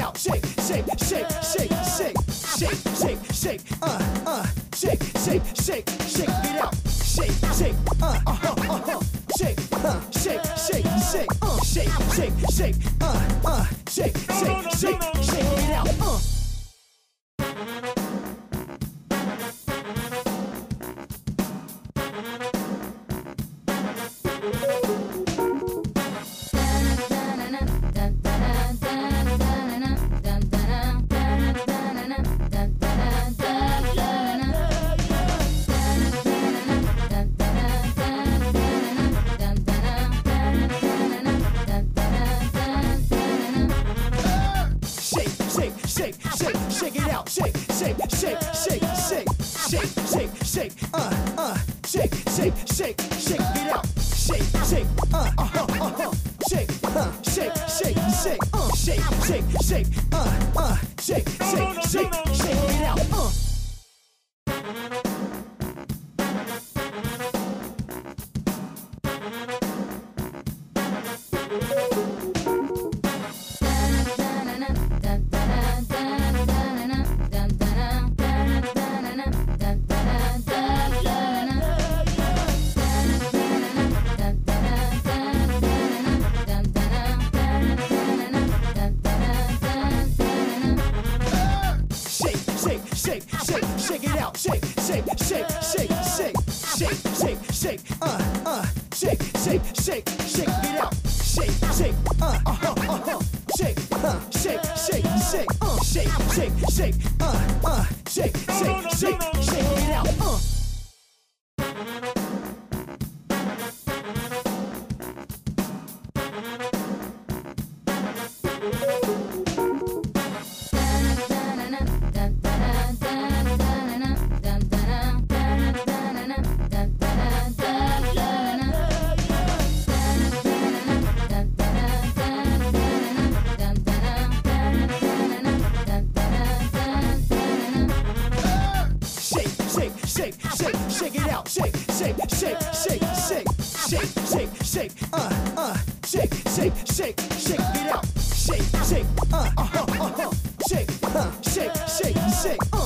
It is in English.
out, shake, shake, shake, shake, shake, shake, shake, shake, shake, shake, shake, shake it out, shake, shake, shake, shake, shake, shake, shake, shake, shake, shake, shake, shake, shake it out, shake, shake, shake it out, shake, shake, shake, shake, shake, shake, shake, shake, shake, shake, shake, shake it out, shake, shake, shake, shake, shake, shake, shake, shake, shake, shake, shake, shake, shake it out, shake, shake, shake it out, shake, shake, shake, shake, shake, shake, shake, shake, shake, shake, shake, shake it out, shake, shake, shake, shake, shake, shake, shake, shake, shake, shake, shake, shake, shake it out, shake, shake, shake it out, shake, shake, shake, shake, shake, shake, shake, shake, shake, shake, shake, shake it out, shake, shake, shake, shake, shake, shake, shake,